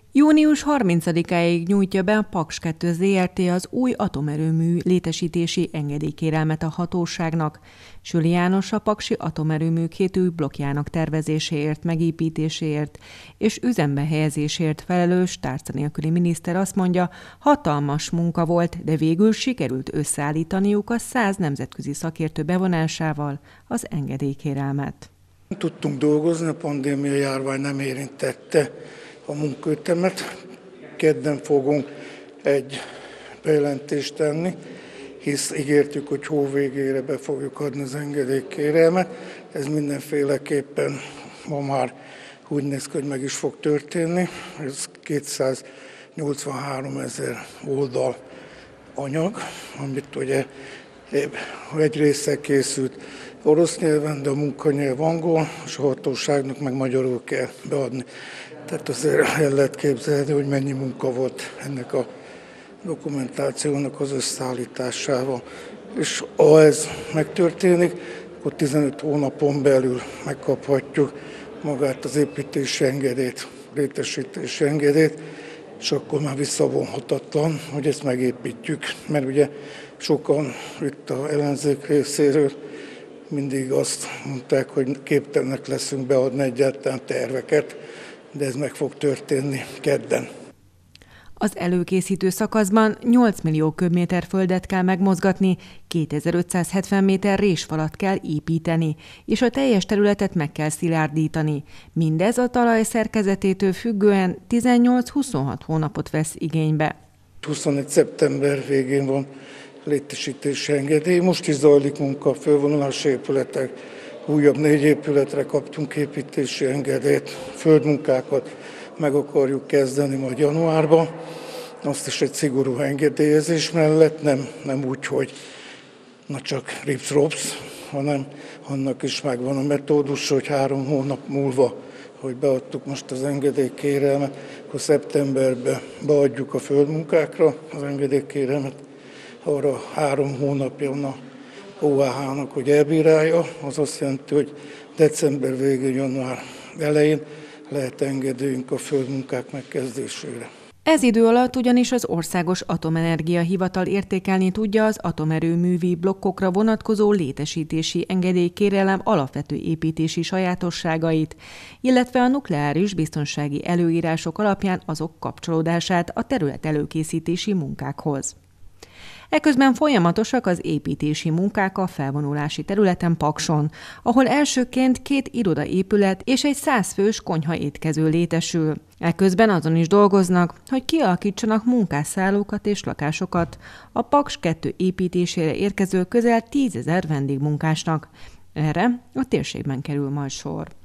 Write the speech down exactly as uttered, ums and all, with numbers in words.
június harmincadikáig nyújtja be a Paks kettő Zrt. Az új atomerőmű létesítési engedélykérelmet a hatóságnak. Süli János a paksi atomerőmű két új blokkjának tervezéséért, megépítéséért és üzembe helyezéséért felelős tárca nélküli miniszter azt mondja, hatalmas munka volt, de végül sikerült összeállítaniuk a száz nemzetközi szakértő bevonásával az engedélykérelmet. Tudtunk dolgozni, a pandémia járvány nem érintette a munkaütemet. Kedden fogunk egy bejelentést tenni, hisz ígértük, hogy hó végére be fogjuk adni az engedélykérelmet. Ez mindenféleképpen ma már úgy néz ki, hogy meg is fog történni. Ez kétszáznyolcvanhárom ezer oldal anyag, amit ugye egy része készült orosz nyelven, de a munkanyelv angol, és a hatóságnak meg magyarul kell beadni. Tehát azért el lehet képzelni, hogy mennyi munka volt ennek a dokumentációnak az összeállításával. És ha ez megtörténik, akkor tizenöt hónapon belül megkaphatjuk magát az építési engedélyt, létesítési engedélyt, és akkor már visszavonhatatlan, hogy ezt megépítjük. Mert ugye sokan itt az ellenzék részéről mindig azt mondták, hogy képtelenek leszünk beadni egyáltalán terveket, de ez meg fog történni kedden. Az előkészítő szakaszban nyolc millió köbméter földet kell megmozgatni, kétezer-ötszázhetven méter résfalat kell építeni, és a teljes területet meg kell szilárdítani. Mindez a talaj szerkezetétől függően tizennyolc-huszonhat hónapot vesz igénybe. huszonegy szeptember végén van létesítési engedély. Most is zajlik munka, fölvonulási épületek, újabb négy épületre kaptunk építési engedélyt, földmunkákat meg akarjuk kezdeni majd januárban. Azt is egy szigorú engedélyezés mellett, nem, nem úgy, hogy na csak rips-rops, hanem annak is megvan a metódus, hogy három hónap múlva, hogy beadtuk most az engedélykérelmet, akkor szeptemberben beadjuk a földmunkákra az engedélykérelmet, arra három hónapja van a o á há-nak, hogy elbírálja, az azt jelenti, hogy december végén, január elején lehet engedélyünk a földmunkák megkezdésére. Ez idő alatt ugyanis az Országos Atomenergia Hivatal értékelni tudja az atomerőművi blokkokra vonatkozó létesítési engedélykérelem alapvető építési sajátosságait, illetve a nukleáris biztonsági előírások alapján azok kapcsolódását a terület előkészítési munkákhoz. Eközben folyamatosak az építési munkák a felvonulási területen Pakson, ahol elsőként két irodaépület és egy százfős konyhaétkező létesül. Eközben azon is dolgoznak, hogy kialakítsanak munkásszállókat és lakásokat a Paks kettő építésére érkező közel tízezer vendégmunkásnak. Erre a térségben kerül majd sor.